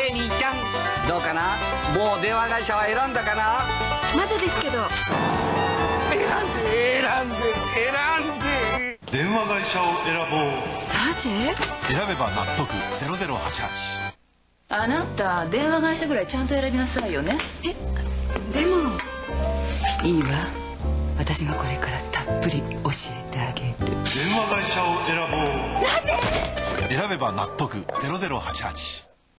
兄ちゃんどうかな。もう電話会社は選んだかな。 まだですけど。 選んで電話会社を選ぼう。 なぜ？ 選べば納得。0088。 あなた電話会社ぐらいちゃんと選びなさいよね。 でもいいわ、私がこれからたっぷり教えてあげる。 電話会社を選ぼう。なぜ？選べば納得。0088。